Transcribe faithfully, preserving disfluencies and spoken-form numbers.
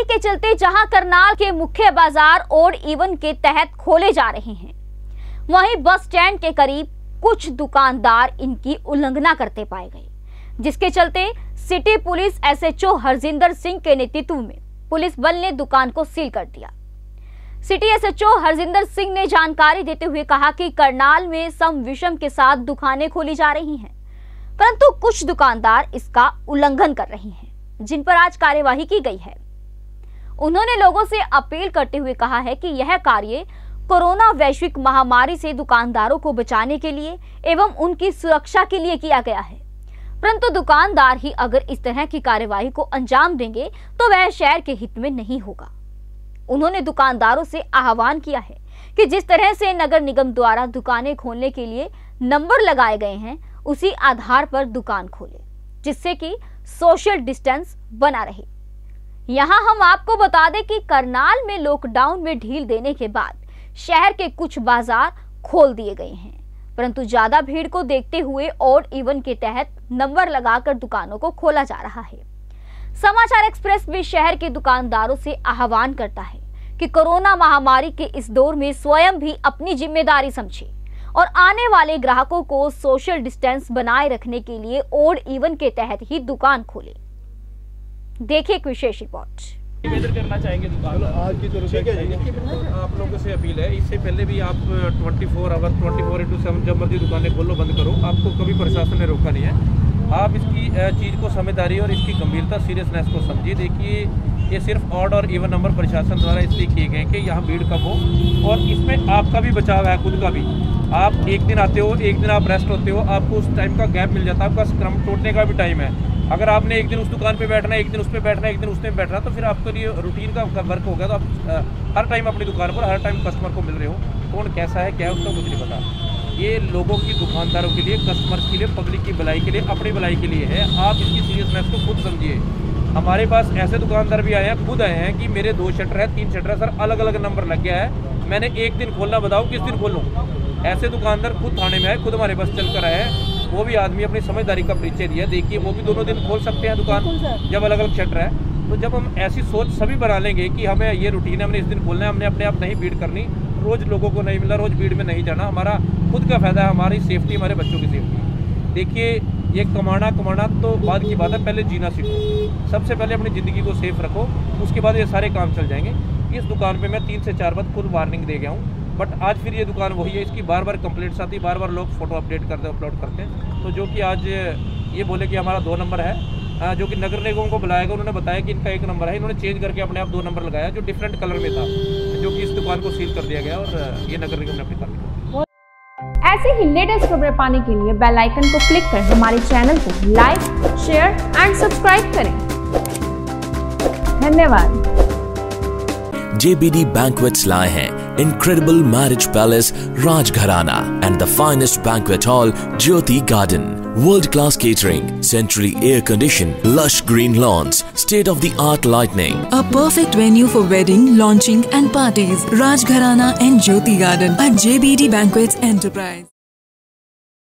के चलते जहां करनाल के मुख्य बाजार ओड इवन के तहत खोले जा रहे हैं, वहीं बस स्टैंड के करीब कुछ दुकानदार इनकी उल्लंघना करते पाए गए, जिसके चलते city police SHO Harjinder Singh के नेतृत्व में पुलिस बल ने दुकान को सील कर दिया। सिटी एसएचओ हरजिंदर सिंह ने जानकारी देते हुए कहा कि करनाल में सम विषम के साथ दुकानें खोली जा रही हैं, परंतु कुछ दुकानदार इसका उल्लंघन कर रहे हैं, जिन पर आज कार्यवाही की गई है। उन्होंने लोगों से अपील करते हुए कहा है कि यह कार्य कोरोना वैश्विक महामारी से दुकानदारों को बचाने के लिए एवं उनकी सुरक्षा के लिए किया गया है, परंतु दुकानदार ही अगर इस तरह की कार्यवाही को अंजाम देंगे तो वह शहर के हित में नहीं होगा। उन्होंने दुकानदारों से आह्वान किया है कि जिस तरह से नगर निगम द्वारा दुकानें खोलने के लिए नंबर लगाए गए हैं, उसी आधार पर दुकान खोलें, जिससे कि सोशल डिस्टेंस बना रहे। यहां हम आपको बता दें कि करनाल में लॉकडाउन में ढील देने के बाद शहर के कुछ बाजार खोल दिए गए हैं, परंतु ज्यादा भीड़ को देखते हुए ओड इवन के तहत नंबर लगाकर दुकानों को खोला जा रहा है। समाचार एक्सप्रेस भी शहर के दुकानदारों से आह्वान करता है कि कोरोना महामारी के इस दौर में स्वयं भी अपनी जिम्मेदारी समझे और आने वाले ग्राहकों को सोशल डिस्टेंस बनाए रखने के लिए ओड इवन के तहत ही दुकान खोले। देखिए एक विशेष रिपोर्ट। निवेदन करना चाहेंगे दुकान आज की तरफ से आप लोगों से अपील है, इससे पहले भी आप चौबीस आवर चौबीस इंटू सेवन जब मर्जी दुकानें खोलो बंद करो, आपको कभी प्रशासन ने रोका नहीं है। आप इसकी चीज़ को समझदारी और इसकी गंभीरता सीरियसनेस को समझिए। देखिए ये सिर्फ ऑड और इवन नंबर प्रशासन द्वारा इसलिए किए गए कि यहाँ भीड़ कम हो और इसमें आपका भी बचाव है, खुद का भी। आप एक दिन आते हो, एक दिन आप रेस्ट होते हो, आपको उस टाइम का गैप मिल जाता है, आपका क्रम तोड़ने का भी टाइम है। अगर आपने एक दिन उस दुकान पे बैठना है, एक दिन उस पर बैठना है, एक दिन उस पर बैठना, तो फिर आपके लिए रूटीन का वर्क हो गया। तो आप हर टाइम अपनी दुकान पर हर टाइम कस्टमर को मिल रहे हो, कौन कैसा है क्या है उसका कुछ नहीं पता। ये लोगों की, दुकानदारों के लिए, कस्टमर्स के लिए, पब्लिक की भलाई के लिए, अपनी भलाई के लिए है। आप इसकी सीरियसनेस को खुद समझिए। हमारे पास ऐसे दुकानदार भी आए हैं, खुद आए हैं कि मेरे दो शटर है, तीन शटर है सर, अलग अलग नंबर लग गया है, मैंने एक दिन खोलना, बताओ किस दिन खोलूँ। ऐसे दुकानदार खुद थाने में आए, खुद हमारे पास चल कर आए हैं। वो भी आदमी अपनी समझदारी का परिचय दिया। देखिए वो भी दोनों दिन खोल सकते हैं दुकान जब अलग अलग शटर है। तो जब हम ऐसी सोच सभी बना लेंगे कि हमें ये रूटीन है, हमने इस दिन खोलना है, हमने अपने आप नहीं भीड़ करनी, रोज़ लोगों को नहीं मिलना, रोज़ भीड़ में नहीं जाना, हमारा खुद का फायदा है, हमारी सेफ्टी, हमारे बच्चों की सेफ्टी। देखिए ये कमाना कमाना तो बाद की बात है, पहले जीना सीखो। सबसे पहले अपनी ज़िंदगी को सेफ रखो, उसके बाद ये सारे काम चल जाएंगे। इस दुकान पे मैं तीन से चार बार खुद वार्निंग दे गया हूँ, बट आज फिर ये दुकान वही है। इसकी बार बार कंप्लेंट्स आती, बार बार लोग फोटो अपडेट करते अपलोड करते हैं। तो जो कि आज ये बोले कि हमारा दो नंबर है, जो कि नगर निगम को बुलाएगा, उन्होंने बताया कि इनका एक नंबर है, इन्होंने चेंज करके अपने आप दो नंबर लगाया जो डिफरेंट कलर में था, जो कि इस दुकान को सील कर दिया गया और ये नगर निगम ने अपनी कार्रवाई। ऐसे ही लेटेस्ट खबरें पाने के लिए बेल आइकन को क्लिक कर हमारे चैनल को लाइक, शेयर एंड सब्सक्राइब करें। धन्यवाद। J B D Banquets लाए हैं incredible marriage palace Rajgharana and the finest banquet hall Jyoti Garden. World-class catering, centrally air-conditioned, lush green lawns, state-of-the-art lighting. A perfect venue for wedding, launching and parties. Rajgharana and Jyoti Garden at J B D Banquets Enterprise.